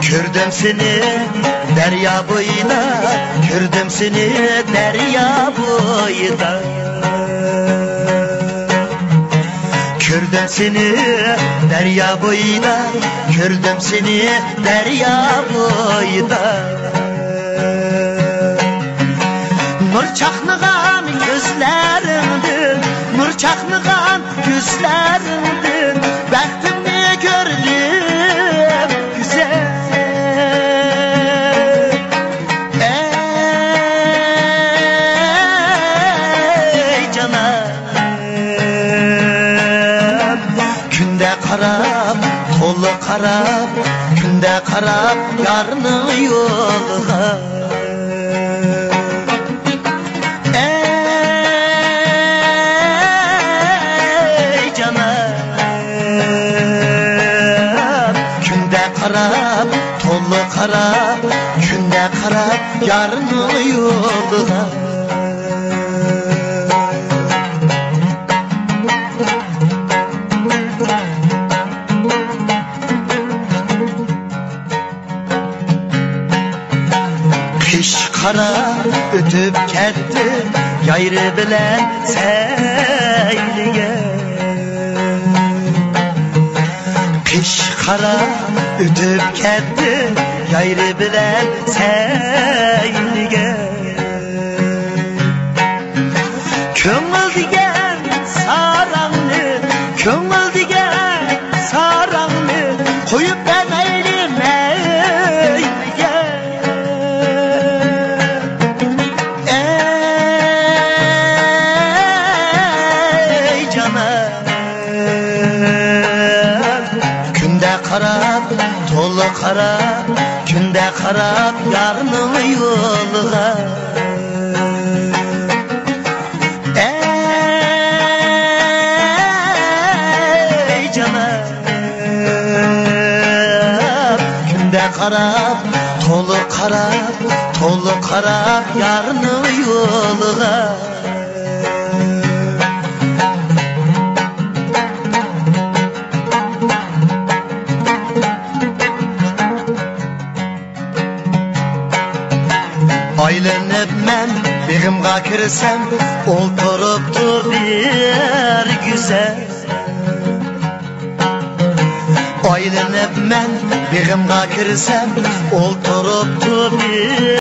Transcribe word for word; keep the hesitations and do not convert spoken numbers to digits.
Gördüm seni derya boyuna, gördüm seni derya boyuna. Gördüm seni derya boyuna, gördüm seni derya boyuna. Nur çaknıgan gözlerinden, nur çaknıgan gözlerinden, bəxtimni gördüm güzel. Ey canım, günde karab, tolu karab, günde karab yarının yoluna. Karab, tolu karab, günde karab, yarının yoluna. Kış kara ötüp ketdi, yayrı bilen seyliye. Kış kara ötüp ketdi, yayrı bilen seyliye. Köngül digen sarangni, köngül digen sarangni, koyup ben eylim eyliye. Ey canım, karab, tolu karab, günde karab, yarının yoluna. Ey canım, günde karab, tolu karab, tolu karab, yarının yoluna. Aylanıp men begimga kirsem, olturuptu bir güzel. Aylanıp men begimga kirsem, olturuptu bir